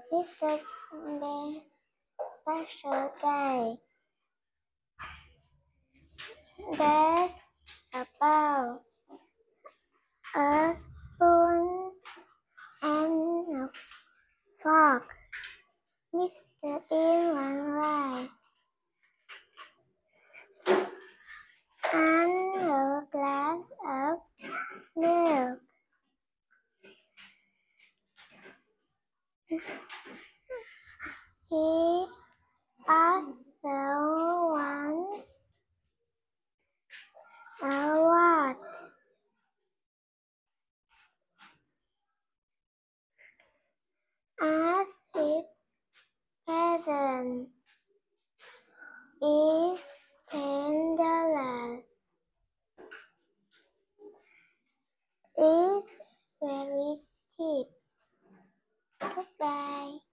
Mr. Bear special day. There's about a spoon and a fork. Mr. Bean went right. And a glass of milk. He also wants a watch. As his present is $10. It's very cheap. Goodbye.